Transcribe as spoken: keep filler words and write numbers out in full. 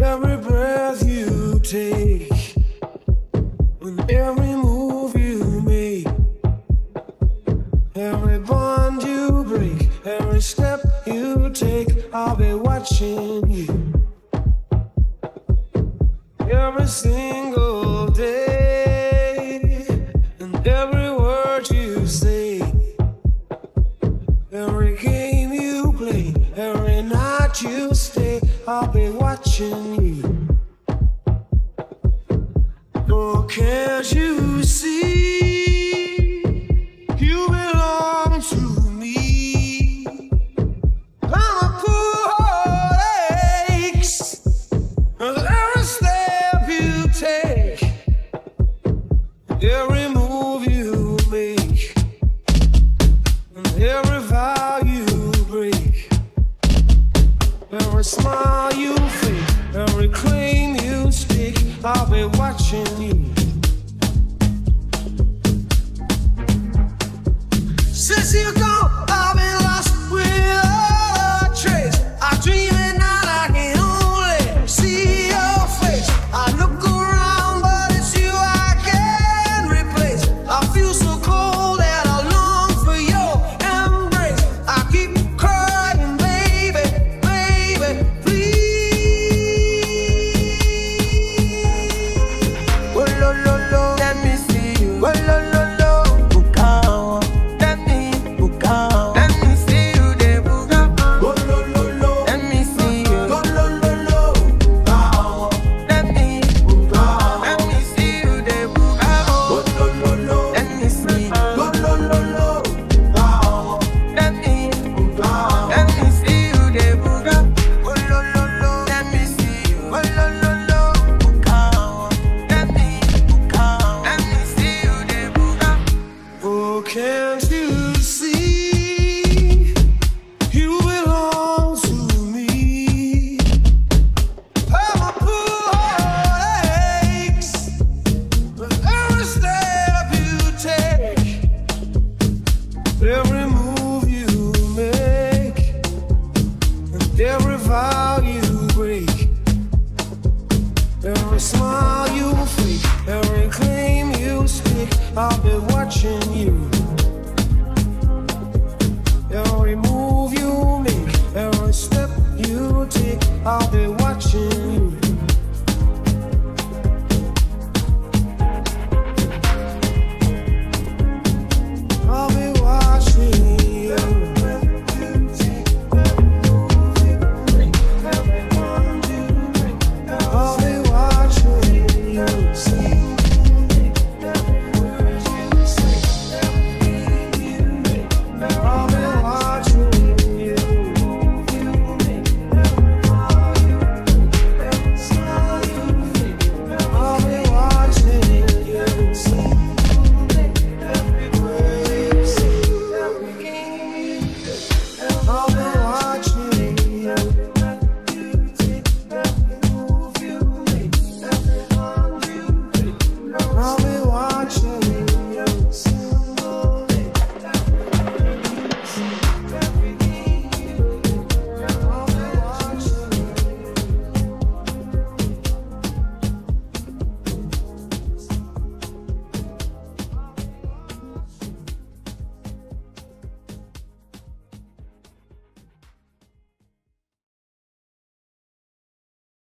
every breath you take, and every move you make, every bond you break, every step you take, I'll be watching you. Every single day, and every word you say, every game you play, every night you stay, I'll be watching you. Oh, can't you see, you belong to me. I'm a poor heartaches, every step you take, every move you make, and every vow you break, every smile you fake, every claim you speak, I'll be watching you. Since you gone, I've been lost without a trace. I dream at night, I can only see your face. I look around, but it's you I can't replace. I feel so cold and I long for your embrace. I keep crying, baby, baby, please. Oh, lo, lo, lo, let me see you. Oh, lo, lo, lo, Buga. Let me, Buga. Let me see you there, Buga. Oh, lo, lo, lo, let me see you. Oh, lo, lo, lo, Buga. Let me, Buga. Let me see you there, Buga. Oh, lo, lo, lo, let me see you. Oh, lo, lo, lo, Buga. Let me, Buga. Let me see you there, Buga. Oh, lo, lo, lo, let me see you. Oh, lo, lo, lo, Buga. Let me, Buga. Let me see you there, Buga. Oh, can't you see, you belong to me. I'm a poor heartaches, with every step you take, every move you make, and every vow you break, every smile you fake, every claim you speak, I'll be watching you.